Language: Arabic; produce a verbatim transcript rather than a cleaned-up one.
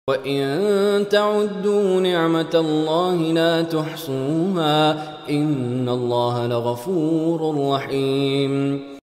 وَإِن تَعُدُّوا نِعْمَةَ اللَّهِ لَا تُحْصُوهَا ۗ إِنَّ اللَّهَ لَغَفُورٌ رَّحِيمٌ